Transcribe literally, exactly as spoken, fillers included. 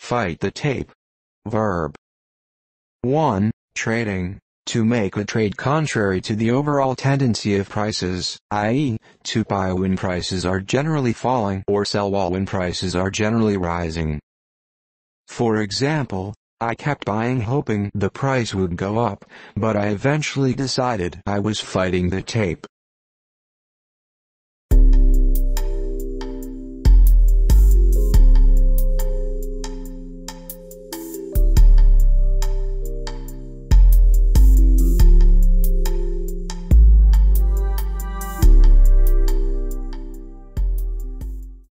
Fight the tape. Verb. one. Trading. To make a trade contrary to the overall tendency of prices, that is, to buy when prices are generally falling or sell when prices are generally rising. For example, I kept buying hoping the price would go up, but I eventually decided I was fighting the tape.